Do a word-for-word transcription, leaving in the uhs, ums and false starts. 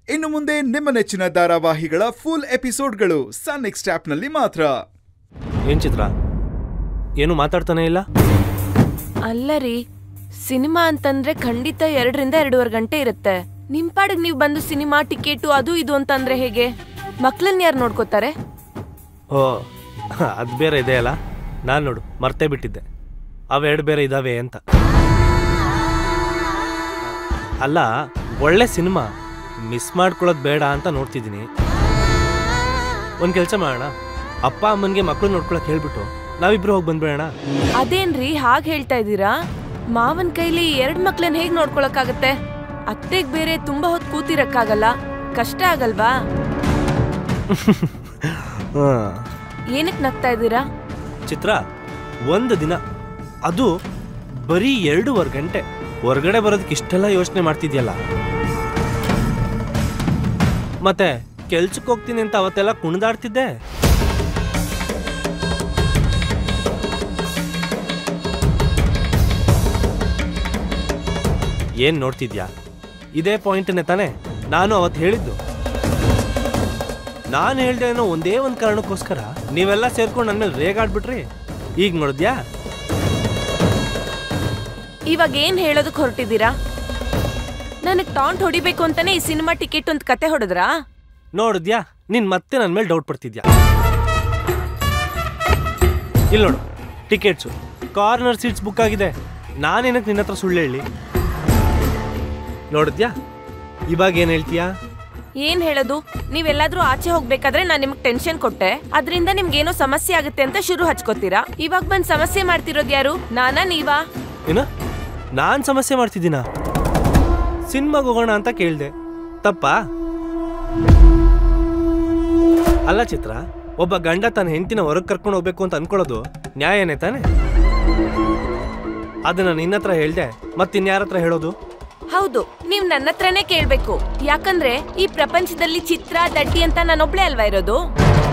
ಇನ್ನು ಮುಂದೆ ನಿಮ್ಮ ನೆಚ್ಚಿನ ಧಾರಾವಾಹಿಗಳ ಫುಲ್ ಎಪಿಸೋಡ್ಗಳು ಸನ್ ನೆಕ್ಸ್ಟ್ ಆಪ್ನಲ್ಲಿ ಮಾತ್ರ. ಏನ್ ಚಿತ್ರ ಏನು ಮಾತಾಡ್ತಾನೆ ಇಲ್ಲ? ಅಲ್ಲ ರೀ, ಸಿನಿಮಾ ಅಂತಂದ್ರೆ ಖಂಡಿತ ಎರಡರಿಂದ ಎರಡೂವರೆ ಗಂಟೆ ಇರುತ್ತೆ. ನಿಮ್ ಪಾಡಿಗೆ ನೀವು ಬಂದು ಸಿನಿಮಾ ಟಿಕೆಟು ಅದು ಇದು ಅಂತಂದ್ರೆ ಹೇಗೆ? ಮಕ್ಳನ್ನ ಯಾರು ನೋಡ್ಕೋತಾರೆ? ಓ ಅದು ಬೇರೆ ಇದೆ ಅಲ್ಲ, ನಾನು ನೋಡು ಮರ್ತೇ ಬಿಟ್ಟಿದ್ದೆ ಅವೆರಡು ಬೇರೆ ಇದಾವೆ ಅಂತ. ಅಲ್ಲ, ಒಳ್ಳೆ ಸಿನಿಮಾ ಮಿಸ್ ಮಾಡ್ಕೊಳ್ಳೋದು ಬೇಡ ಅಂತ ನೋಡ್ತಿದ್ದೀನಿ. ಒಂದು ಕೆಲಸ ಮಾಡೋಣ, ಅಪ್ಪ ಅಮ್ಮನಿಗೆ ಮಕ್ಕಳು ನೋಡ್ಕೊಳಕ್ ಹೇಳ್ಬಿಟ್ಟು ನಾವಿಬ್ರು ಹೋಗಿ ಬಂದ್ಬೇಡ. ಅದೇನ್ರಿ ಹಾಗೆ ಹೇಳ್ತಾ ಇದ್ದೀರಾ? ಮಾವನ್ ಕೈಲಿ ಎರಡ್ ಮಕ್ಳನ್ನ ಹೇಗ್ ನೋಡ್ಕೊಳಕ್ಕಾಗತ್ತೆ? ಅತ್ತೆಗ್ ಬೇರೆ ತುಂಬಾ ಹೊತ್ತು ಕೂತಿರಕ್ಕಾಗಲ್ಲ, ಕಷ್ಟ ಆಗಲ್ವಾ? ಏನಕ್ಕೆ ನಗ್ತಾ ಇದ್ದೀರಾ? ಚಿತ್ರ, ಒಂದು ದಿನ ಅದು ಬರೀ ಎರಡೂವರೆ ಗಂಟೆ ಹೊರಗಡೆ ಬರೋದಕ್ಕೆ ಇಷ್ಟೆಲ್ಲ ಯೋಚನೆ ಮಾಡ್ತಿದ್ಯಲ್ಲ. ಮತ್ತೆ ಕೆಲ್ಸಕ್ಕೆ ಹೋಗ್ತೀನಿ ಅಂತ ಅವತ್ತೆಲ್ಲ ಕುಣಿದಾಡ್ತಿದ್ದೆ. ಏನ್ ನೋಡ್ತಿದ್ಯಾ? ಇದೇ ಪಾಯಿಂಟ್ನೇ ತಾನೆ ನಾನು ಅವತ್ತು ಹೇಳಿದ್ದು. ನಾನು ಹೇಳ್ದೆ ಏನೋ ಒಂದೇ ಒಂದು ಕಾರಣಕ್ಕೋಸ್ಕರ ನೀವೆಲ್ಲ ಸೇರ್ಕೊಂಡು ನನ್ನ ಮೇಲೆ ರೇಗಾಡ್ಬಿಟ್ರಿ. ಈಗ ನೋಡಿದ್ಯಾ? ಇವಾಗ ಏನ್ ಹೇಳೋದಕ್ಕೆ ಹೊರಟಿದ್ದೀರಾ? ನನಗ್ ಟಾಂಟ್ ಹೊಡಿಬೇಕು ಅಂತಾನೆ ಈ ಸಿನಿಮಾ ಟಿಕೆಟ್ ಅಂತ ಕತೆ ಹೊಡೆದ್ರಾ? ನೋಡಿದ್ಯಾ, ನೀನ್ ಮತ್ತೆ ನನ್ನ ಮೇಲೆ ಡೌಟ್ ಪಡ್ತಿದ್ಯಾ. ಇಲ್ಲಿ ನೋಡು, ಟಿಕೆಟ್ಸು ಕಾರ್ನರ್ ಸೀಟ್ಸ್ ಬುಕ್ ಆಗಿದೆ. ನಾನೇನಕ್ಕೆ ನಿನ್ನ ಹತ್ರ ಸುಳ್ಳು ಹೇಳಿ? ನೋಡಿದ್ಯಾ, ಇವಾಗ ಏನ್ ಹೇಳ್ತೀಯಾ? ಏನ್ ಹೇಳೋದು? ನೀವೆಲ್ಲಾದ್ರೂ ಆಚೆ ಹೋಗ್ಬೇಕಾದ್ರೆ ನಾನ್ ನಿಮ್ಗೆ ಟೆನ್ಷನ್ ಕೊಟ್ಟೆ, ಅದ್ರಿಂದ ನಿಮ್ಗೇನೋ ಸಮಸ್ಯೆ ಆಗುತ್ತೆ ಅಂತ ಶುರು ಹಚ್ಕೋತೀರಾ. ಇವಾಗ ಬಂದ್ ಸಮಸ್ಯೆ ಮಾಡ್ತಿರೋದು ಯಾರು, ನಾನಾ ನೀವಾ? ಏನ ನಾನ್ ಸಮಸ್ಯೆ ಮಾಡ್ತಿದ್ದೀನ? ಸಿನಿಮಾಗ ಹೋಗೋಣ ಅಂತ ಕೇಳ್ದೆ, ತಪ್ಪಾ? ಅಲ್ಲ ಚಿತ್ರ, ಒಬ್ಬ ಗಂಡ ತನ್ನ ಹೆಂಡತಿನ ಹೊರಗೆ ಕರ್ಕೊಂಡು ಹೋಗ್ಬೇಕು ಅಂತ ಅನ್ಕೊಳ್ಳೋದು ನ್ಯಾಯನೇ ತಾನೆ? ಅದನ್ನ ನಿನ್ನ ಹತ್ರ ಹೇಳ್ದೆ, ಮತ್ತಿನ್ಯಾರ ಹತ್ರ ಹೇಳೋದು? ಹೌದು, ನೀವ್ ನನ್ನ ಹತ್ರನೇ ಕೇಳ್ಬೇಕು. ಯಾಕಂದ್ರೆ ಈ ಪ್ರಪಂಚದಲ್ಲಿ ಚಿತ್ರ ದಡ್ಡಿ ಅಂತ ನಾನೊಬ್ಳೆ ಅಲ್ವಾ ಇರೋದು?